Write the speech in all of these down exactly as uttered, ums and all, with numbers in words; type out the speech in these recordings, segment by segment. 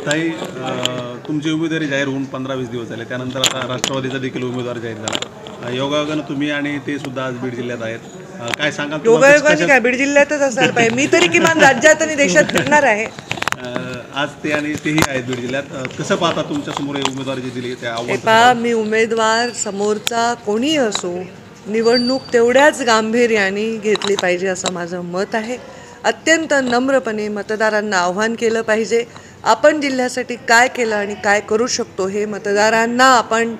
ताई, तुमची उमेदवारी जाहीर होऊन पंधरा वीस दिवस झाले, त्यानंतर आता राष्ट्रवादीचा देखील उमेदवार जाहीर झाला. योगायोगानं तुम्ही आणि ते सुद्धा आज बीड जिल्ह्यात आहेत. काय सांगाल? योगायोगाने काय बीड जिल्ह्यातच असायला पाहिजे. मी तरी किमान राज्यात आणि देशात फिरणार आहे. आज ते आणि तेही आहेत बीड जिल्ह्यात. कसं पाहता तुमच्या समोर उमेदवार जे दिली त्या आव्हान? मी उमेदवार समोरचा कोणी असो, निवडणूक तेवढ्याच गांभीर्याने घेतली पाहिजे असं माझं मत आहे. अत्यंत नम्रपणे मतदारांना आव्हान केलं पाहिजे. आपण जिल्ह्यासाठी काय केलं आणि काय करू शकतो हे मतदारांना आपण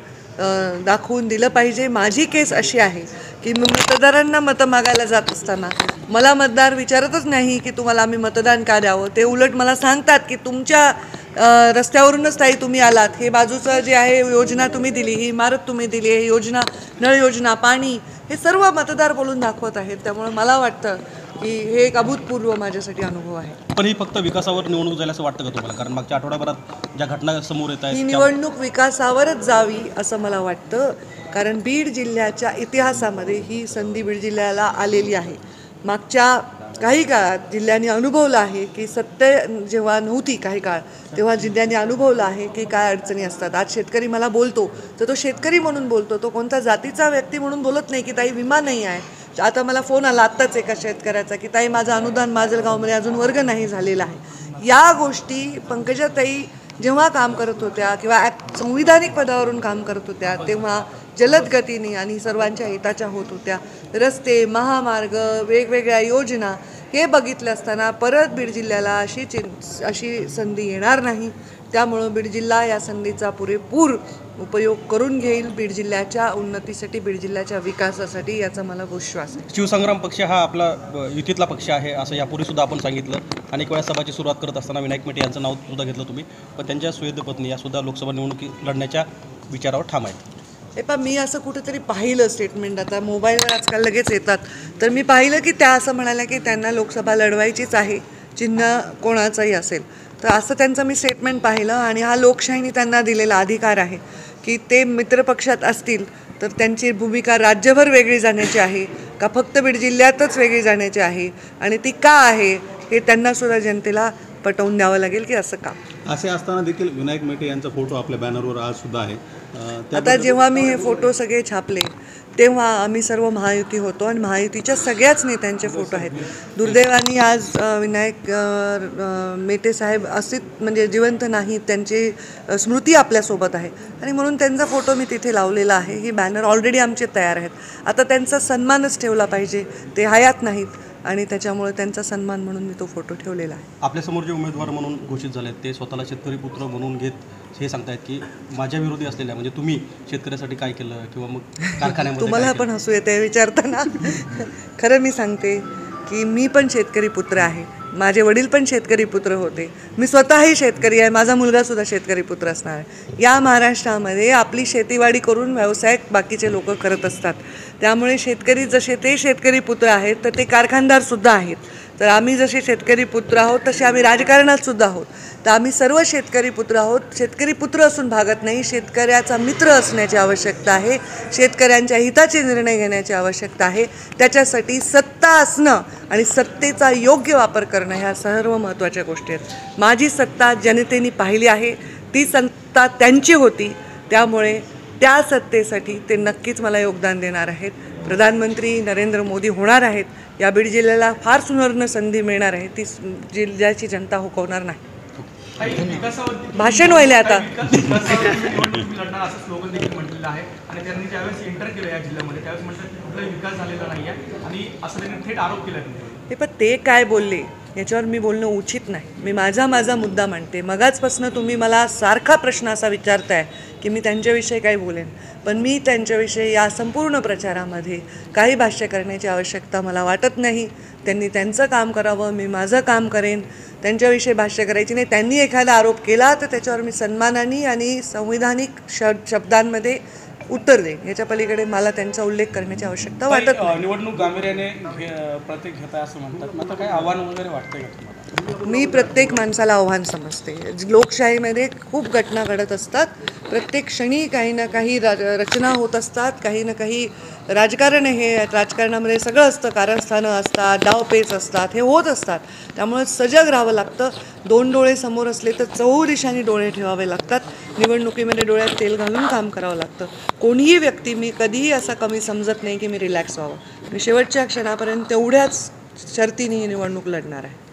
दाखवून दिलं पाहिजे. माझी केस अशी आहे की मी मतदारांना मतं मागायला जात असताना मला मतदार विचारतच नाही की तुम्हाला आम्ही मतदान का द्यावं. ते उलट मला सांगतात की तुमच्या रस्त्यावरूनच ताई तुम्ही आलात, हे बाजूचं जे आहे योजना तुम्ही दिली, ही इमारत तुम्ही दिली, ही योजना, नळ योजना, पाणी, हे सर्व मतदार बोलून दाखवत आहेत. त्यामुळे मला वाटतं की हे एक अभूतपूर्व माझ्यासाठी अनुभव आहे. पण ही फक्त विकासावर निवडणूक जाईल असं वाटतं का तुम्हाला? कारण मागच्या आठवड्याभरात ज्या घटना समोर येत आहेत, ही निवडणूक विकासावरच जावी असं मला वाटतं. कारण बीड जिल्ह्याच्या इतिहासामध्ये ही संधी बीड जिल्ह्याला आलेली आहे. मागच्या काही काळात जिल्ह्याने अनुभवलं आहे की सत्य जेव्हा नव्हती काही काळ, तेव्हा जिल्ह्याने अनुभवलं आहे की काय अडचणी असतात. आज शेतकरी मला बोलतो तर तो शेतकरी म्हणून बोलतो, तो कोणता जातीचा व्यक्ती म्हणून बोलत नाही की ताई विमा नाही आहे. आता मला फोन आला आत्ताच एका शेतकऱ्याचा की ताई माझं अनुदान माजलगावमध्ये अजून वर्ग नाही झालेला आहे. या गोष्टी पंकजाताई जेव्हा काम करत होत्या किंवा संविधानिक पदावरून काम करत होत्या तेव्हा जलद गतीने आणि सर्वांच्या हिताच्या होत होत्या. रस्ते, महामार्ग, वेगवेगळ्या योजना हे बघितलं असताना परत बीड जिल्ह्याला अशी चिं अशी संधी येणार नाही. त्यामुळं बीड जिल्हा या संधीचा पुरेपूर उपयोग करून घेईल. बीड जिल्ह्याच्या उन्नतीसाठी, बीड जिल्ह्याच्या विकासासाठी, याचा मला विश्वास आहे. शिवसंग्राम पक्ष हा आपला युतीतला पक्ष आहे असं यापूर्वी सुद्धा आपण सांगितलं. अनेक वेळा सभाची सुरुवात करत असताना विनायक मेटे यांचं नाव सुद्धा घेतलं तुम्ही, पण त्यांच्या सुवेद पत्नी या सुद्धा लोकसभा निवडणुकी लढण्याच्या विचारावर ठाम आहेत. हे पा मी असं कुठेतरी पाहिलं स्टेटमेंट, आता मोबाईलवर आजकाल लगेच येतात, तर मी पाहिलं की त्या असं म्हणाल्या की त्यांना लोकसभा लढवायचीच आहे, चिन्ह कोणाचंही असेल तर, असं त्यांचं मी स्टेटमेंट पाहिलं. आणि हा लोकशाहीने त्यांना दिलेला अधिकार आहे की ते मित्रपक्षात असतील तर त्यांची भूमिका राज्यभर वेगळी जाण्याची आहे का फक्त बीड जिल्ह्यातच वेगळी जाण्याची आहे, आणि ती का आहे हे त्यांनासुद्धा जनतेला पटवून द्यावं लागेल की असं का. असे असताना देखील विनायक मेटे यांचा फोटो आपल्या बॅनरवर आज सुद्धा आहे. आता जेव्हा मी हे फोटो सगळे छापले तेव्हा आम्ही सर्व महायुती होतो आणि महायुतीच्या सगळ्याच नेत्यांचे फोटो आहेत. दुर्दैवाने आज विनायक मेटे साहेब अस्तित्व म्हणजे जिवंत नाहीत, त्यांची स्मृती आपल्यासोबत आहे आणि म्हणून त्यांचा फोटो मी तिथे लावलेला आहे. ही बॅनर ऑलरेडी आमचे तयार आहेत. आता त्यांचा सन्मानच ठेवला पाहिजे, ते हयात नाहीत आणि त्याच्यामुळे त्यांचा सन्मान म्हणून मी तो फोटो ठेवलेला आहे. आपल्यासमोर जे उमेदवार म्हणून घोषित झाले ते स्वतःला शेतकरी पुत्र म्हणून घेत हे सांगतायत की माझ्या विरोधी असलेल्या म्हणजे तुम्ही शेतकऱ्यासाठी काय केलं किंवा मग कारखान्यामध्ये तुम्हाला पण हसू येते विचारताना. खरं मी सांगते की मी पण शेतकरी पुत्र आहे, माझे वडील पण शेतकरी पुत्र होते, मी स्वतःही शेतकरी आहे, माझा मुलगासुद्धा शेतकरी पुत्र असणार आहे. या महाराष्ट्रामध्ये आपली शेतीवाडी करून व्यवसाय बाकीचे लोक करत असतात. त्यामुळे शेतकरी जसे ते शेतकरी पुत्र आहेत तर ते कारखानदारसुद्धा आहेत. तर आम्ही जसे शेतकरी पुत्र आहोत तसे आम्ही राजकारणात सुद्धा आहोत. तर आम्ही सर्व शेतकरी पुत्र आहोत. शेतकरी पुत्र असून भागत नाही, शेतकऱ्याचा मित्र असण्याची आवश्यकता आहे, शेतकऱ्यांच्या हिताचे निर्णय घेण्याची आवश्यकता आहे. त्याच्यासाठी सत्ता असणं आणि सत्तेचा योग्य वापर करणं ह्या सर्व महत्त्वाच्या गोष्टी आहेत. माझी सत्ता जनतेने पाहिली आहे, ती सत्ता त्यांची होती, त्यामुळे त्या सत्तेसाठी ते नक्कीच मला योगदान देणार आहेत. प्रधानमंत्री नरेंद्र मोदी होणार आहेत. या बीड जिल्ह्याला फार सुवर्ण संधी मिळणार आहे, ती जिल्ह्याची जनता हुकवणार नाही. भाषण व्हायला आता हे पण ते काय बोलले याच्यावर मी बोलणं उचित नाही. मी माझा माझा मुद्दा मांडते. मगाचपासून तुम्ही मला सारखा प्रश्न असा विचारताय की मी त्यांच्याविषयी काय बोलेन, पण मी त्यांच्याविषयी या संपूर्ण प्रचारामध्ये काही भाष्य करण्याची आवश्यकता मला वाटत नाही. त्यांनी त्यांचं काम करावं, मी माझं काम करेन, त्यांच्याविषयी भाष्य करायची नाही. त्यांनी एखादा आरोप केला तर त्याच्यावर मी सन्मानाने आणि संविधानिक शब्द शब्दांमध्ये उत्तर देईन. याच्या पलीकडे मला त्यांचा उल्लेख करण्याची आवश्यकता वाटत नाही. निवडणूक गांभीर्याने प्रत्येक घेता असं म्हणतात, मात्र काही आव्हान वगैरे वाटतंय का तुम्हाला? मी प्रत्येक माणसाला आव्हान समजते. लोकशाहीमध्ये खूप घटना घडत असतात. प्रत्येक क्षणी काही ना काही राज रचना होत असतात. काही ना काही राजकारण हे राजकारणामध्ये सगळं असतं. कारस्थानं असतात, डावपेच असतात, हे होत असतात. त्यामुळे सजग राहावं लागतं. दोन डोळे समोर असले तर चहू दिशांनी डोळे ठेवावे लागतात. निवडणुकीमध्ये डोळ्यात तेल घालून काम करावं लागतं. कोणीही व्यक्ती मी कधीही असा कमी समजत नाही की मी रिलॅक्स व्हावं. मी शेवटच्या क्षणापर्यंत तेवढ्याच शर्तीने ही निवडणूक लढणार आहे.